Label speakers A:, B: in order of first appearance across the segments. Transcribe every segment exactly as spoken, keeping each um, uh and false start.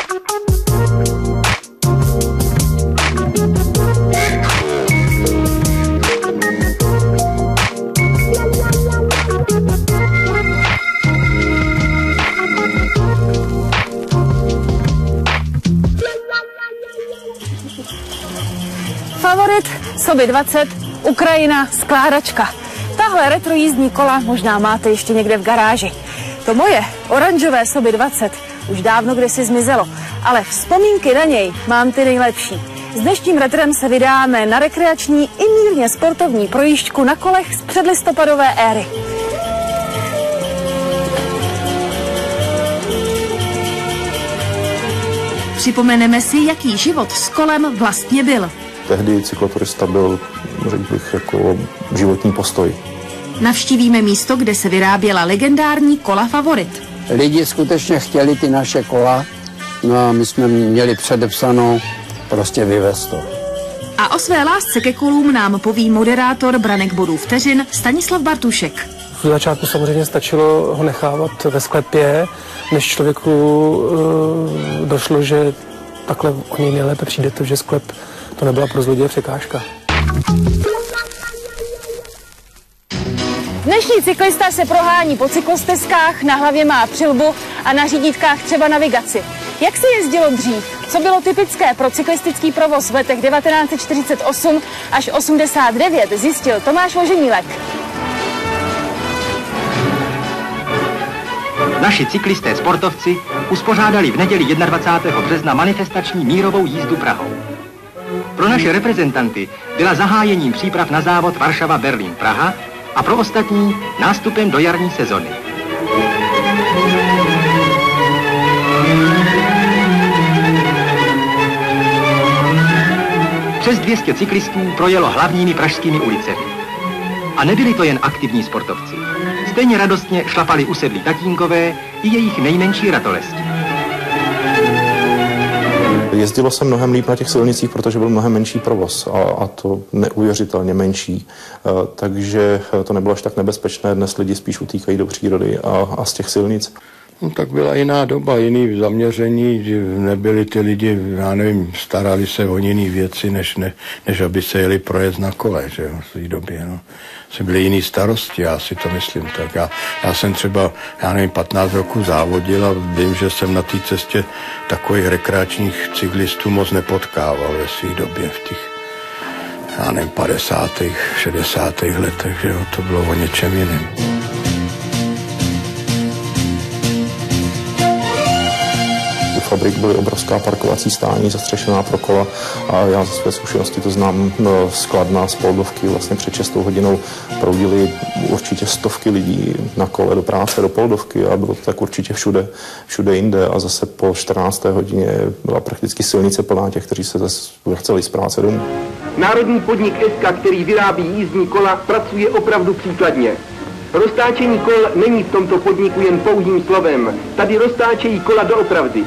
A: Favorit, Soby dvacet, Ukrajina, skládačka. Tahle retro jízdní kola možná máte ještě někde v garáži. To moje oranžové Soby dvacet už dávno kdysi zmizelo, ale vzpomínky na něj mám ty nejlepší. S dnešním retrem se vydáme na rekreační i mírně sportovní projížďku na kolech z předlistopadové éry. Připomeneme si, jaký život s kolem vlastně byl.
B: Tehdy cykloturista byl, řekl bych, jako životní postoj.
A: Navštívíme místo, kde se vyráběla legendární kola Favorit.
C: Lidi skutečně chtěli ty naše kola, no a my jsme měli předepsanou prostě vyvést to.
A: A o své lásce ke kolům nám poví moderátor Branek bodů vteřin Stanislav Bartušek.
D: V začátku samozřejmě stačilo ho nechávat ve sklepě, než člověku uh, došlo, že takhle o něj nejlépe přijde to, že sklep to nebyla pro zloděje překážka.
A: Dnešní cyklista se prohání po cyklostezkách, na hlavě má přilbu a na řídítkách třeba navigaci. Jak se jezdilo dřív? Co bylo typické pro cyklistický provoz v letech devatenáct set čtyřicet osm až osmdesát devět, zjistil Tomáš Voženílek.
E: Naši cyklisté sportovci uspořádali v neděli dvacátého prvního března manifestační mírovou jízdu Prahou. Pro naše reprezentanty byla zahájením příprav na závod Varšava-Berlín-Praha a pro ostatní nástupem do jarní sezony. Přes dvě stě cyklistů projelo hlavními pražskými ulicemi. A nebyli to jen aktivní sportovci. Stejně radostně šlapali usedlí tatínkové i jejich nejmenší ratolesti.
B: Jezdilo se mnohem líp na těch silnicích, protože byl mnohem menší provoz a, a to neuvěřitelně menší. E, takže to nebylo až tak nebezpečné. Dnes lidi spíš utíkají do přírody a, a z těch silnic.
F: No, tak byla jiná doba, jiný zaměření, že nebyli ty lidi, já nevím, starali se o jiný věci, než, ne, než aby se jeli projet na kole, že jo, v té době, no. Se byly jiný starosti, já si to myslím tak. Já, já jsem třeba, já nevím, patnáct roků závodil a vím, že jsem na té cestě takových rekreačních cyklistů moc nepotkával ve své době v těch, já nevím, padesátých, šedesátých letech, že jo, to bylo o něčem jiném.
B: Fabrik byly obrovská parkovací stání zastřešená pro kola a já ze své zkušenosti to znám z Kladna, z Poldovky, vlastně před šestou hodinou proudili určitě stovky lidí na kole do práce, do Poldovky a bylo to tak určitě všude, všude jinde a zase po čtrnácté hodině byla prakticky silnice plná těch, kteří se zase vraceli z práce domů.
G: Národní podnik Eska, který vyrábí jízdní kola, pracuje opravdu příkladně. Roztáčení kol není v tomto podniku jen pouhým slovem. Tady roztáčejí kola doopravdy.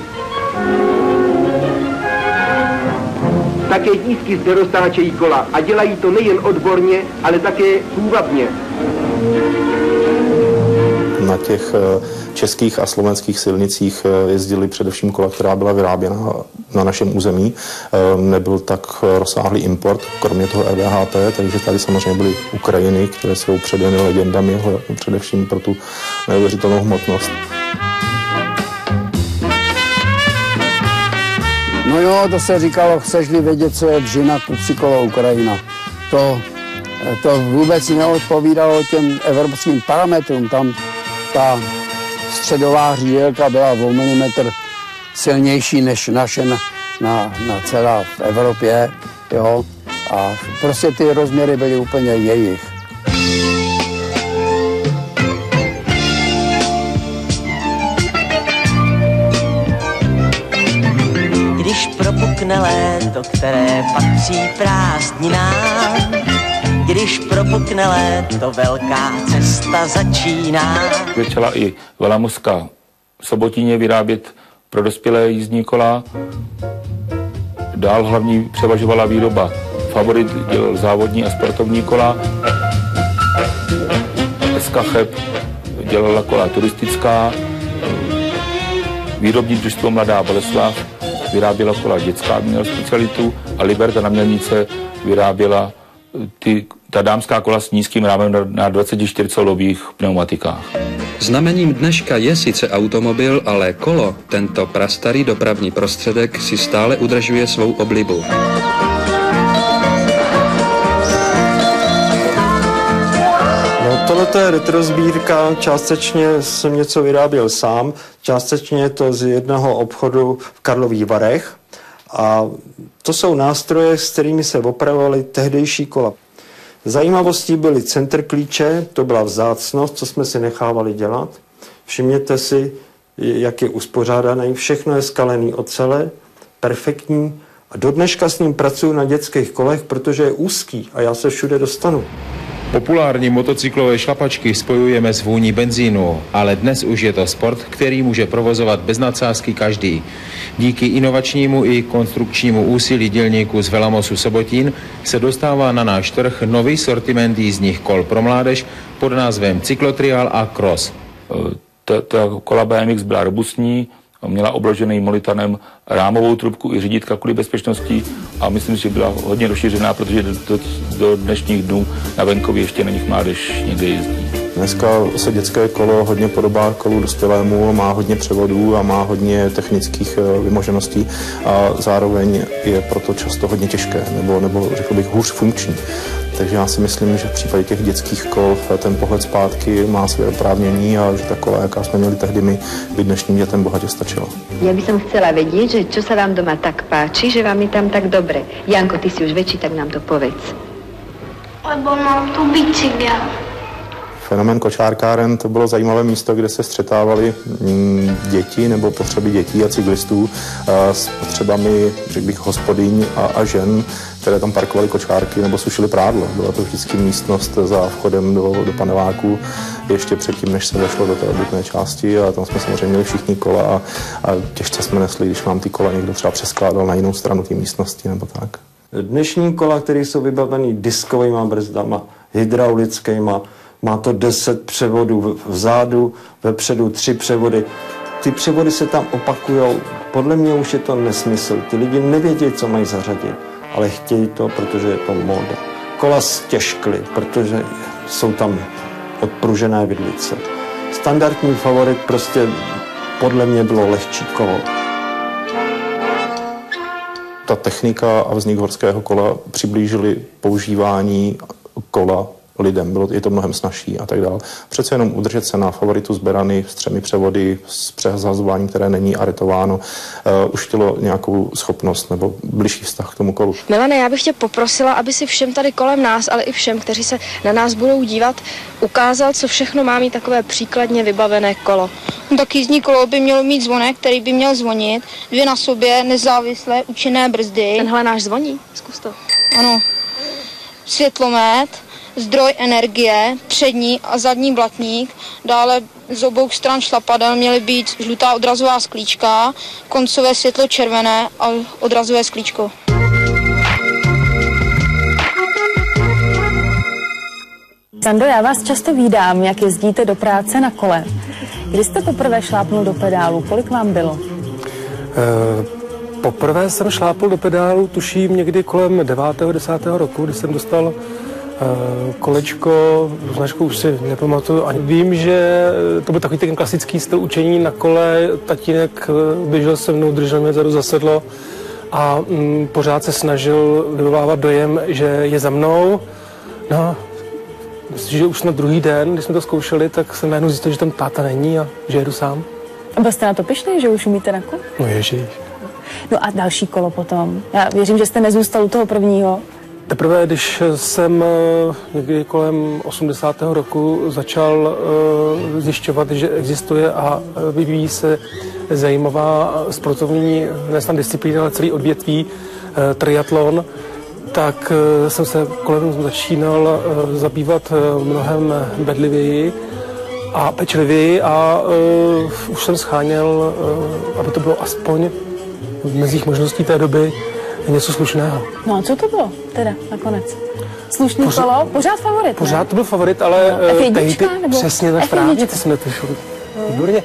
G: Také tísky zde roztáčejí kola a dělají to nejen odborně, ale také půvabně.
B: Na těch českých a slovenských silnicích jezdili především kola, která byla vyráběna na našem území. Nebyl tak rozsáhlý import, kromě toho R V H P, takže tady samozřejmě byly Ukrajiny, které jsou předěny legendami, především pro tu neuvěřitelnou hmotnost.
C: No jo, to se říkalo, chceš-li vědět, co je dřina, kup si kolo Ukrajina. To, to vůbec neodpovídalo těm evropským parametrům. Tam ta středová říjelka byla o milimetr silnější než naše na, na, na celá v Evropě. Jo? A prostě ty rozměry byly úplně jejich.
H: Když propukne léto, které patří prázdninám, když propukne léto, velká cesta začíná.
I: Začala i Velamuska v Sobotíně vyrábět pro dospělé jízdní kola. Dál hlavní převažovala výroba Favorit, dělal závodní a sportovní kola. Eska Cheb dělala kola turistická. Výrobní družstvo Mladá Boleslav vyráběla kola dětská, měla specialitu, a Liberta na Mělnice vyráběla ty, ta dámská kola s nízkým rámem na, na dvacetičtyřcolových pneumatikách.
J: Znamením dneška je sice automobil, ale kolo, tento prastarý dopravní prostředek, si stále udržuje svou oblibu.
K: Tohle je retrosbírka, částečně jsem něco vyráběl sám, částečně je to z jednoho obchodu v Karlových Varech a to jsou nástroje, s kterými se opravovaly tehdejší kola. Zajímavostí byly centrklíče, to byla vzácnost, co jsme si nechávali dělat. Všimněte si, jak je uspořádaný, všechno je skalený ocele, perfektní a do dneška s ním pracuji na dětských kolech, protože je úzký a já se všude dostanu.
L: Populární motocyklové šlapačky spojujeme s vůní benzínu, ale dnes už je to sport, který může provozovat bez nadsázky každý. Díky inovačnímu i konstrukčnímu úsilí dělníků z Velamosu Sobotín se dostává na náš trh nový sortiment jízdních kol pro mládež pod názvem Cyklotrial a Cross.
I: Ta, ta kola B M X byla robustní, měla obložený molitanem rámovou trubku i řídítka kvůli bezpečnosti a myslím si, že byla hodně rozšířená, protože do, do, do dnešních dnů na venkově ještě na nich mládež někde jezdí.
B: Dneska se dětské kolo hodně podobá kolu dospělému, má hodně převodů a má hodně technických vymožeností a zároveň je proto často hodně těžké, nebo, nebo řekl bych hůř funkční. Takže já si myslím, že v případě těch dětských kol ten pohled zpátky má své oprávnění a že ta kola, jaká jsme měli tehdy my, by dnešním dětem bohatě stačila.
M: Ja by som chcela vedieť, že čo sa vám doma tak páči, že vám je tam tak dobre. Janko, ty si už väčší, tak nám to povedz.
N: Lebo mám tu bicykel.
B: Fenomén kočárkáren, to bylo zajímavé místo, kde se střetávaly děti nebo potřeby dětí a cyklistů s potřebami, řekl bych, hospodyň a, a žen, které tam parkovaly kočárky nebo sušily prádlo. Byla to vždycky místnost za vchodem do, do paneláku, ještě předtím, než se vešlo do té obytné části, a tam jsme samozřejmě měli všichni kola a, a těžce jsme nesli, když nám ty kola někdo třeba přeskládal na jinou stranu té místnosti nebo tak.
K: Dnešní kola, které jsou vybavený diskovými brzdama, hydraulickýma, má to deset převodů vzadu, vepředu tři převody. Ty převody se tam opakujou. Podle mě už je to nesmysl. Ty lidi nevědí, co mají zařadit, ale chtějí to, protože je to móda. Kola stěžkly, protože jsou tam odpružené vidlice. Standardní favorit prostě podle mě bylo lehčí kolo.
B: Ta technika a vznik horského kola přiblížili používání kola lidem, bylo, je to mnohem snazší a tak dále. Přece jenom udržet se na favoritu z berany s třemi převody, s přehazováním, které není aretováno, uh, už chtělo nějakou schopnost nebo bližší vztah k tomu kolu.
O: Milane, já bych tě poprosila, aby si všem tady kolem nás, ale i všem, kteří se na nás budou dívat, ukázal, co všechno má mít takové příkladně vybavené kolo.
P: No, tak jízdní kolo by mělo mít zvonek, který by měl zvonit, dvě na sobě nezávislé účinné brzdy.
O: Tenhle náš zvoní, zkus to.
P: Ano. Světlomet, zdroj energie, přední a zadní blatník, dále z obou stran šlapadel měly být žlutá odrazová sklíčka, koncové světlo červené a odrazové sklíčko.
A: Sando, já vás často vídám, jak jezdíte do práce na kole. Kdy jste poprvé šlápnul do pedálu? Kolik vám bylo?
D: E, poprvé jsem šlápnul do pedálu, tuším někdy kolem devátého desátého roku, kdy jsem dostal kolečko, značku už si nepamatuju, ani vím, že to byl takový ten klasický styl učení na kole, tatínek běžel se mnou, držel mě zadu za sedlo a mm, pořád se snažil vyvolávat dojem, že je za mnou. No, myslím, že už na druhý den, když jsme to zkoušeli, tak jsem najednou zjistil, že tam táta není a že jedu sám.
A: A byl jste na to pyšný, že už umíte na kole?
D: No ježiš.
A: No a další kolo potom. Já věřím, že jste nezůstal u toho prvního.
D: Teprve, když jsem někdy kolem osmdesátého roku začal zjišťovat, že existuje a vyvíjí se zajímavá sportovní, ne snad disciplína, ale celý odvětví, triatlon, tak jsem se kolem začínal zabývat mnohem bedlivěji a pečlivěji a už jsem scháněl, aby to bylo aspoň v mezích možností té doby něco slušného.
A: No a co to bylo teda nakonec? Slušný
D: Pořád,
A: kolo? Pořád favorit, ne?
D: Pořád to byl favorit, ale...
A: No, F jedna,
D: tehdy,
A: nebo
D: přesně tak správně, ty jsi netušil. Výborně.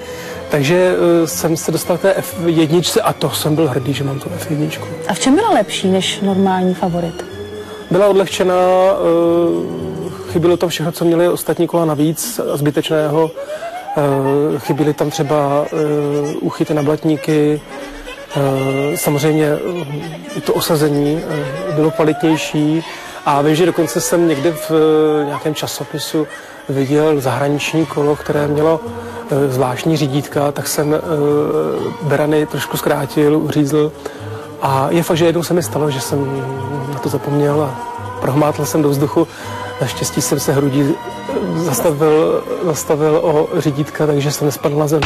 D: Takže uh, jsem se dostal k té F jedna a to jsem byl hrdý, že mám tu F jedna.
A: A v čem byla lepší než normální favorit?
D: Byla odlehčená, uh, chybilo tam všechno, co měly ostatní kola navíc, zbytečného. Uh, chyběly tam třeba uh, úchyty na blatníky, uh, samozřejmě uh, i to osazení uh, bylo kvalitnější. A vím, že dokonce jsem někde v uh, nějakém časopisu viděl zahraniční kolo, které mělo uh, zvláštní řídítka, tak jsem uh, berany trošku zkrátil, uřízl. A je fakt, že jednou se mi stalo, že jsem na to zapomněl a prohmátl jsem do vzduchu. Naštěstí jsem se hrudí zastavil, zastavil o řídítka, takže jsem nespadl na zem.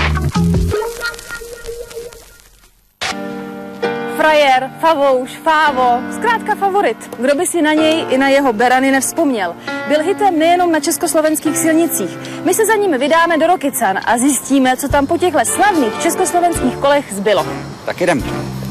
A: Frajer, favouš, fávo, zkrátka favorit. Kdo by si na něj i na jeho berany nevzpomněl. Byl hitem nejenom na československých silnicích. My se za ním vydáme do Rokycan a zjistíme, co tam po těchto slavných československých kolech zbylo.
C: Tak jdem.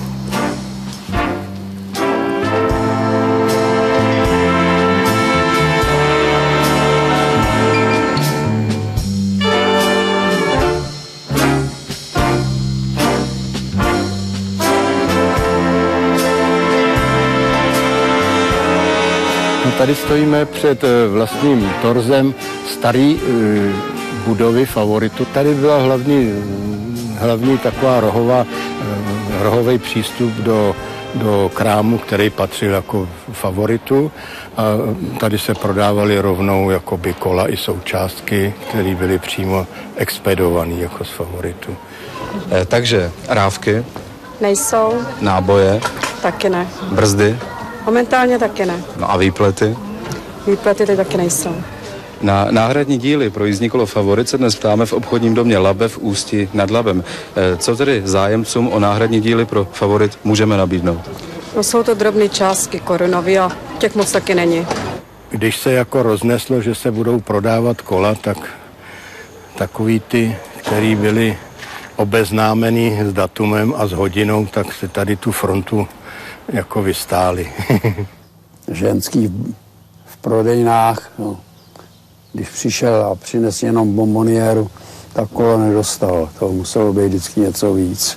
F: Tady stojíme před vlastním torzem staré budovy Favoritu. Tady byla hlavní, hlavní taková rohová, rohový přístup do, do krámu, který patřil jako Favoritu. A tady se prodávaly rovnou jakoby kola i součástky, které byly přímo expedované jako z Favoritu.
Q: Eh, takže rávky?
R: Nejsou.
Q: Náboje?
R: Taky ne.
Q: Brzdy?
R: Momentálně taky ne.
Q: No a výplety?
R: Výplety ty taky nejsou.
Q: Na náhradní díly pro jízdní kolo Favorit se dnes ptáme v obchodním domě Labe v Ústí nad Labem. Co tedy zájemcům o náhradní díly pro Favorit můžeme nabídnout?
R: No jsou to drobné částky korunový a těch moc taky není.
F: Když se jako rozneslo, že se budou prodávat kola, tak takový ty, který byli obeznámení s datumem a s hodinou, tak se tady tu frontu jako vystáli.
C: Ženský v prodejnách, no, když přišel a přines jenom bomboniéru, tak kolo nedostal. To muselo být vždycky něco víc.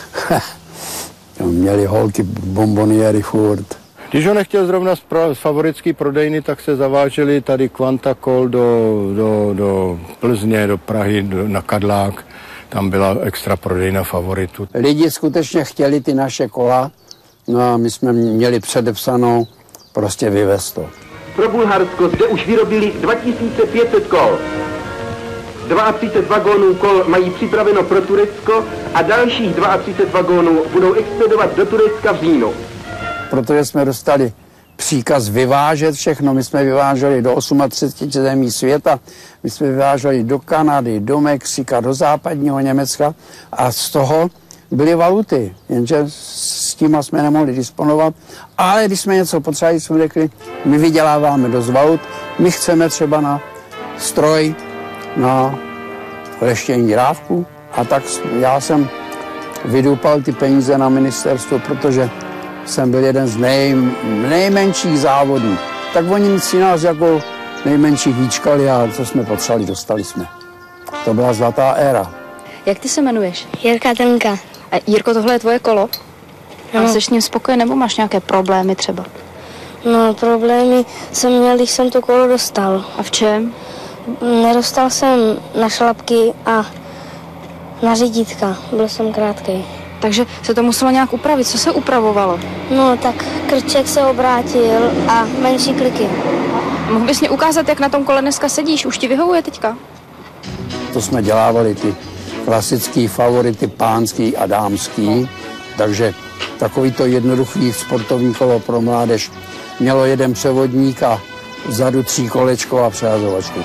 C: Měli holky bomboniéry furt.
F: Když ho nechtěl zrovna z, pro, z favoritský prodejny, tak se zaváželi tady Quantakol do, do, do Plzně, do Prahy, do, na Kadlák. Tam byla extra prodejna Favoritu.
C: Lidi skutečně chtěli ty naše kola, no a my jsme měli předepsanou prostě vyvést to.
G: Pro Bulharsko zde už vyrobili dva tisíce pět set kol. třicet dva vagónů kol mají připraveno pro Turecko a dalších třicet dva vagónů budou expedovat do Turecka v říjnu.
C: Protože jsme dostali příkaz vyvážet všechno, my jsme vyváželi do třiceti osmi zemí světa, my jsme vyváželi do Kanady, do Mexika, do západního Německa a z toho byly valuty, jenže s tím jsme nemohli disponovat, ale když jsme něco potřebovali, jsme řekli, my vyděláváme dost valut, my chceme třeba na stroj, na leštění rávku a tak já jsem vydupal ty peníze na ministerstvo, protože jsem byl jeden z nej, nejmenších závodů. Tak oni si nás jako nejmenší hýčkali a co jsme potřebovali, dostali jsme. To byla zlatá éra.
O: Jak ty se jmenuješ?
P: Jirka Trnka.
O: A Jirko, tohle je tvoje kolo?
P: No.
O: A jsi s ním spokojen nebo máš nějaké problémy třeba?
P: No, problémy jsem měl, když jsem to kolo dostal.
O: A v čem?
P: Nedostal jsem na šlapky a na řídítka. Byl jsem krátkej.
O: Takže se to muselo nějak upravit. Co se upravovalo?
P: No, tak krček se obrátil a menší kliky.
O: Mohl bys mě ukázat, jak na tom kole dneska sedíš? Už ti vyhovuje teďka?
C: To jsme dělávali ty klasický favority pánský a dámský, takže takový to jednoduchý sportovní kolo pro mládež mělo jeden převodník a vzadu tří kolečko a přehazovačku.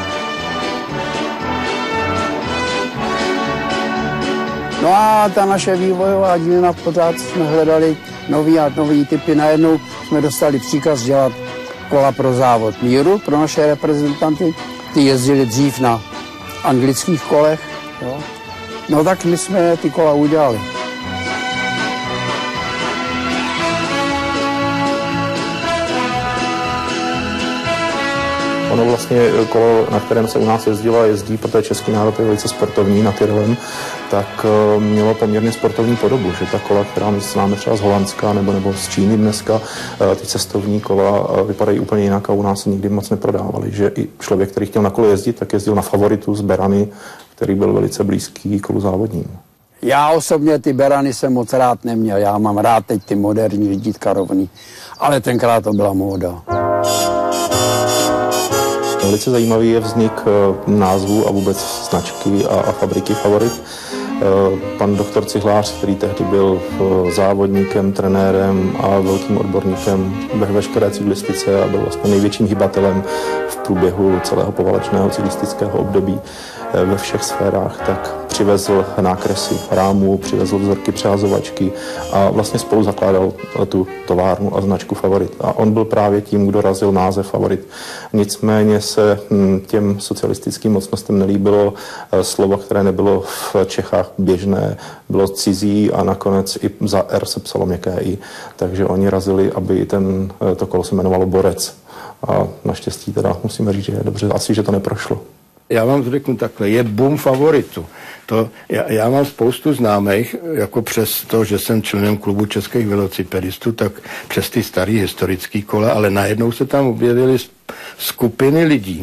C: No a ta naše vývojová dílna, pořád jsme hledali nový a nový typy. Najednou jsme dostali příkaz dělat kola pro závod míru pro naše reprezentanty. Ty jezdili dřív na anglických kolech. Jo. No tak my jsme ty kola udělali.
B: Ono vlastně kolo, na kterém se u nás jezdilo a jezdí, protože český národ je velice sportovní na Tyrolem, tak mělo poměrně sportovní podobu, že ta kola, která my známe třeba z Holandska nebo, nebo z Číny dneska, ty cestovní kola vypadají úplně jinak a u nás se nikdy moc neprodávaly, že i člověk, který chtěl na kole jezdit, tak jezdil na Favoritu z Berany, který byl velice blízký kolu závodním.
C: Já osobně ty Berany jsem moc rád neměl, já mám rád teď ty moderní řídítka rovný, ale tenkrát to byla móda.
B: Velice zajímavý je vznik názvu a vůbec značky a, a fabriky Favorit. Pan doktor Cihlář, který tehdy byl závodníkem, trenérem a velkým odborníkem ve veškeré cyklistice a byl vlastně největším hybatelem v průběhu celého poválečného cyklistického období ve všech sférách, tak přivezl nákresy rámů, přivezl vzorky přehazovačky a vlastně spolu zakládal tu továrnu a značku Favorit. A on byl právě tím, kdo razil název Favorit. Nicméně se těm socialistickým mocnostem nelíbilo slovo, které nebylo v Čechách běžné, bylo cizí a nakonec i za R se psalo měkké I. Takže oni razili, aby ten, to kolo se jmenovalo Borec. A naštěstí teda musíme říct, že je dobře, asi, že to neprošlo.
F: Já vám řeknu takhle, je boom Favoritu. To, já, já mám spoustu známých, jako přes to, že jsem členem klubu českých velocipedistů, tak přes ty starý historický kola, ale najednou se tam objevily skupiny lidí,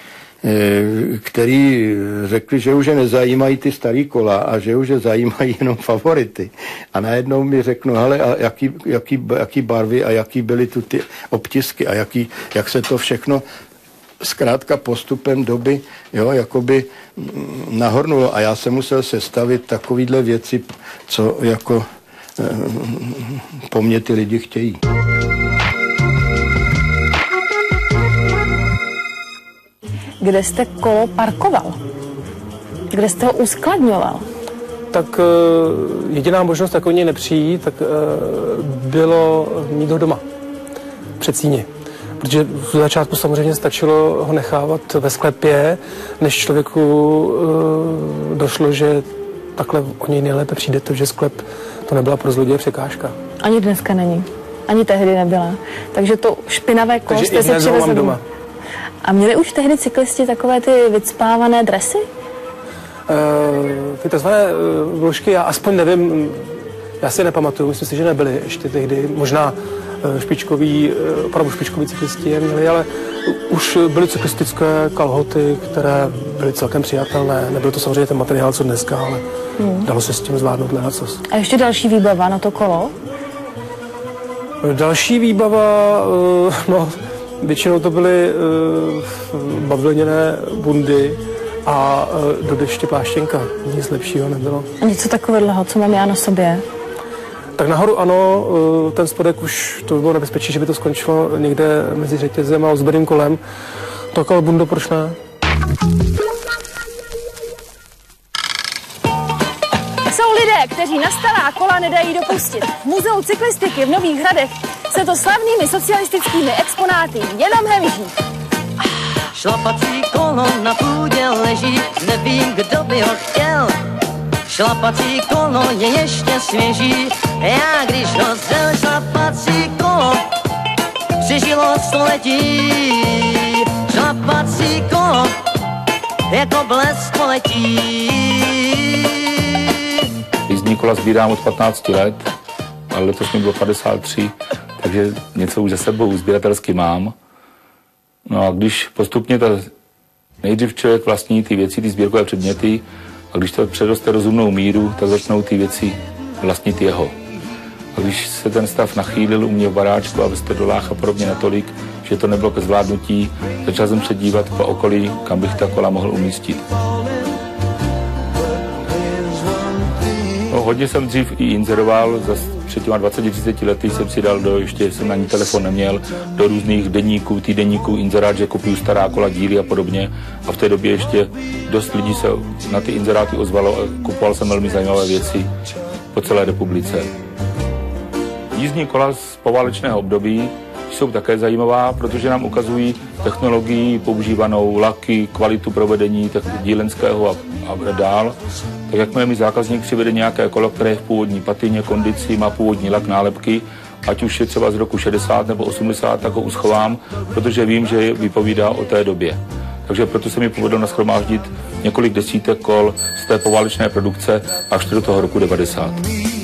F: který řekli, že už je nezajímají ty starý kola a že už je zajímají jenom Favority. A najednou mi řeknu, hele, a jaký, jaký, jaký barvy a jaký byly tu ty obtisky a jaký, jak se to všechno zkrátka postupem doby, jo, jakoby nahornulo. A já jsem musel sestavit takovýhle věci, co jako eh, po mně ty lidi chtějí.
A: Kde jste kolo parkoval? Kde jste ho uskladňoval?
D: Tak jediná možnost, jak o něj nepřijít, tak bylo mít ho doma, před síni. Protože v začátku samozřejmě stačilo ho nechávat ve sklepě, než člověku došlo, že takhle o něj nejlépe přijdete, že sklep to nebyla pro zloděje překážka.
A: Ani dneska není. Ani tehdy nebyla. Takže to špinavé kolo
D: Takže
A: jste si přivezli doma. A měli už tehdy cyklisti takové ty vycpávané dresy?
D: Uh, ty takzvané uh, vložky, já aspoň nevím, já si nepamatuju, myslím si, že nebyly ještě tehdy. Možná uh, špičkoví, uh, opravdu špičkoví cyklisti je měli, ale už byly cyklistické kalhoty, které byly celkem přijatelné. Nebyl to samozřejmě ten materiál, co dneska, ale hmm. dalo se s tím zvládnout lecos.
A: A ještě další výbava na to kolo?
D: Další výbava, uh, no... Většinou to byly uh, bavlněné bundy a uh, do deště pláštěnka. Nic lepšího nebylo.
A: A něco takového, co mám já na sobě?
D: Tak nahoru ano, uh, ten spodek už to by bylo nebezpečí, že by to skončilo někde mezi řetězem a ozběrným kolem. Tak ale bundo, proč ne?
A: Jsou lidé, kteří na stará kola nedají dopustit. V Muzeu cyklistiky v Nových Hradech se to slavnými socialistickými exponáty jenom hemží.
H: Šlapací kolo na půdě leží, nevím, kdo by ho chtěl. Šlapací kolo je ještě svěží, já když rozděl šlapací kolo, přežilo století. Šlapací kolo jako blesk poletí.
I: Jízdní kola sbírám od patnácti let, ale letos mi bylo padesát tři, takže něco už za sebou sběratelsky mám. No a když postupně ta, nejdřív člověk vlastní ty věci, ty sbírkové předměty, a když to přeroste rozumnou míru, tak začnou ty věci vlastnit jeho. A když se ten stav nachýlil u mě v baráčku a ve stodolách a podobně natolik, že to nebylo ke zvládnutí, začal jsem se dívat po okolí, kam bych ta kola mohl umístit. No, hodně jsem dřív i inzeroval, zase před těma dvaceti třiceti lety jsem si dal do, ještě jsem na ní telefon neměl, do různých deníků, týdeníků, inzerát, že kupuju stará kola, díly a podobně. A v té době ještě dost lidí se na ty inzeráty ozvalo a kupoval jsem velmi zajímavé věci po celé republice. Jízdní kola z poválečného období jsou také zajímavá, protože nám ukazují technologii používanou, laky, kvalitu provedení dílenského a, a dál. Tak jakmile mi zákazník přivede nějaké kolo, které je v původní patině, kondici, má původní lak, nálepky, ať už je třeba z roku šedesát nebo osmdesát, tak ho uschovám, protože vím, že vypovídá o té době. Takže proto se mi povedlo nashromáždit několik desítek kol z té poválečné produkce až do toho roku devadesát.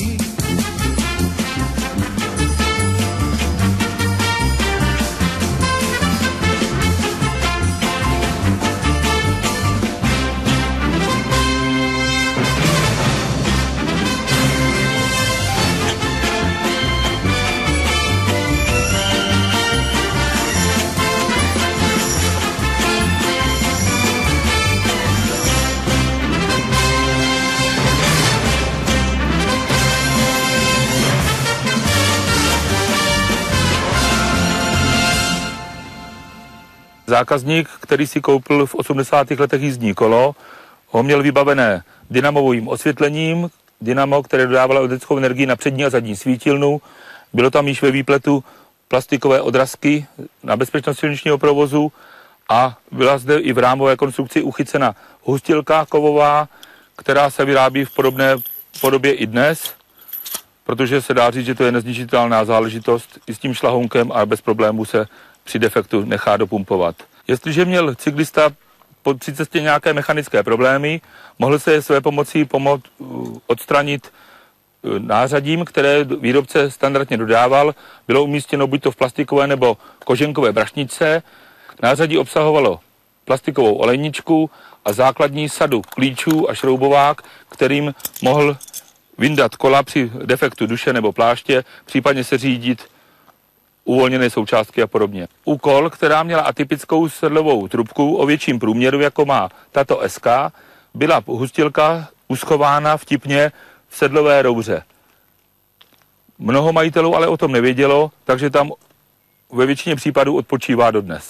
I: Zákazník, který si koupil v osmdesátých letech jízdní kolo, ho měl vybavené dynamovým osvětlením, dynamo, které dodávalo elektrickou energii na přední a zadní svítilnu. Bylo tam již ve výpletu plastikové odrazky na bezpečnost silničního provozu a byla zde i v rámové konstrukci uchycena hustilka kovová, která se vyrábí v podobné podobě i dnes, protože se dá říct, že to je nezničitelná záležitost. I s tím šlahounkem a bez problémů se při defektu nechá dopumpovat. Jestliže měl cyklista při cestě nějaké mechanické problémy, mohl se je své pomocí pomoct odstranit nářadím, které výrobce standardně dodával. Bylo umístěno buď to v plastikové nebo koženkové brašničce. Nářadí obsahovalo plastikovou olejničku a základní sadu klíčů a šroubovák, kterým mohl vyndat kola při defektu duše nebo pláště, případně se řídit uvolněné součástky a podobně. U kol, která měla atypickou sedlovou trubku o větším průměru, jako má tato S K, byla hustilka uschována vtipně v sedlové rouře. Mnoho majitelů ale o tom nevědělo, takže tam ve většině případů odpočívá dodnes.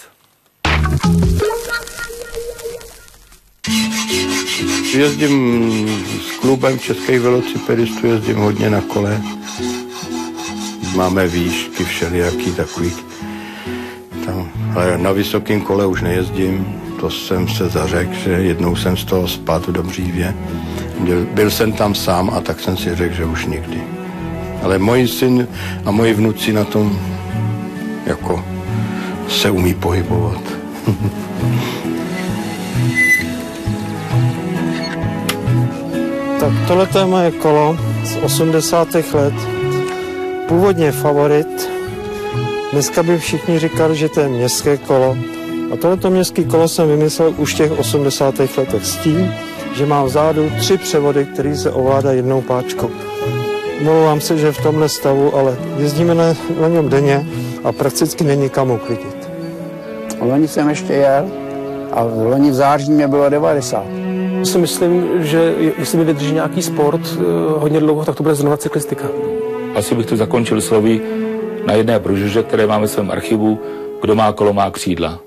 F: Jezdím s klubem českých velocipedistů, jezdím hodně na kole. Máme výšky všelijaký takový. Tam, ale na vysokém kole už nejezdím, to jsem se zařekl, že jednou jsem z toho spadl v Dobřívě. Byl, byl jsem tam sám a tak jsem si řekl, že už nikdy. Ale můj syn a moji vnuci na tom jako se umí pohybovat.
K: Tak tohle je moje kolo z osmdesátých let. Původně Favorit. Dneska by všichni říkali, že to je městské kolo. A tohleto městské kolo jsem vymyslel už v těch osmdesátých letech s tím, že má vzadu tři převody, které se ovládají jednou páčkou. Omlouvám se, že v tomhle stavu, ale jezdíme na, na něm denně a prakticky není kam uklidit.
C: Loni jsem ještě jel a loni v září mě bylo devadesát.
D: Si myslím, že jestli mi vydrží nějaký sport hodně dlouho, tak to bude znovu cyklistika.
I: Asi bych to zakončil slovy na jedné brožuře, které máme v svém archivu: kdo má kolo, má křídla.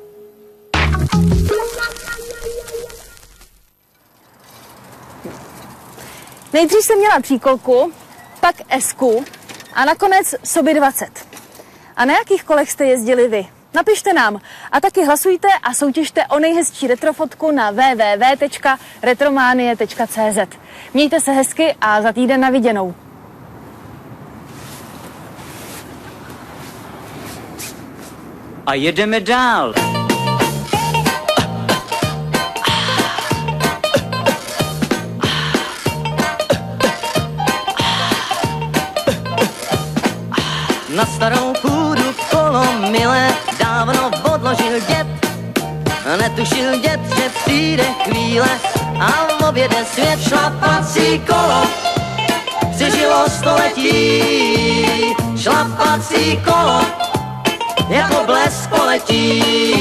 A: Nejdřív jsem měla tříkolku, pak esku a nakonec sobě dvacet. A na jakých kolech jste jezdili vy? Napište nám a taky hlasujte a soutěžte o nejhezčí retrofotku na w w w tečka retromanie tečka c z. Mějte se hezky a za týden na viděnou.
H: A jedeme dál. Na starou půdu kolo milé dávno odložil děd. Netušil děd, že přijde chvíle a objede svět. Šlapací kolo přežilo století. Šlapací kolo jako blesk poletí.